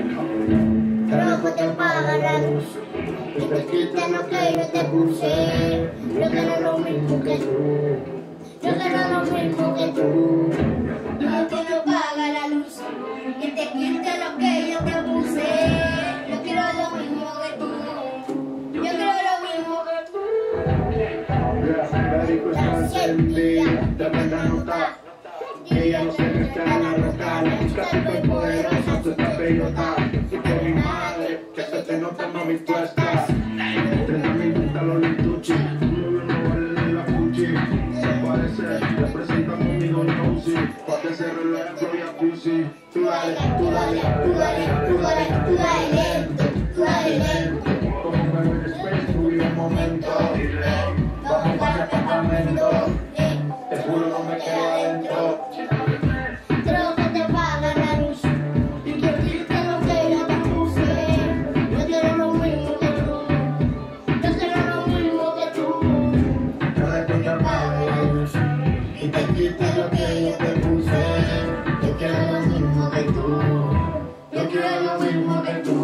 Rojo te apaga la luz y te quita lo que yo te puse. Yo quiero lo mismo que tú. Yo quiero lo mismo que tú. Rojo te apaga la luz y te quita lo que yo te puse. Yo quiero lo mismo que tú. Yo quiero lo mismo que tú. La discusión encendida, tremenda nota. Ella no se mete a la roca, la música super poderosa, su papelota. Y por mi madre, que se te nota mami tú estás. 30.000 gusta los lituchi, no vale la fuchi. Se parece, representa conmigo no si. Pa' que se relaje Gloria Pussy. Tú dale, tú dale, tú dale, tú dale, tú dale lento, tú dale lento. Como me ven space, subí un momento. Vamos para el apartamento. Te juro no me quedo adentro. Rojo te apaga la luz y te quita lo que yo te puse. Yo quiero lo mismo que tú. Yo quiero lo mismo que tú. Rojo te apaga la luz Y te quita lo que yo te puse. Yo quiero lo mismo que tú. Yo quiero lo mismo que tú.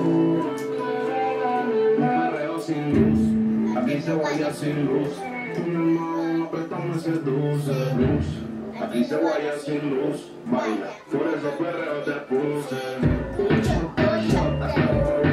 Un perreo sin luz, aquí se vaya sin luz. Mi hermano, préstame ese dulce luz. Aquí se vaya sin luz, baila, por eso perreo te puse. Pucho, pucho,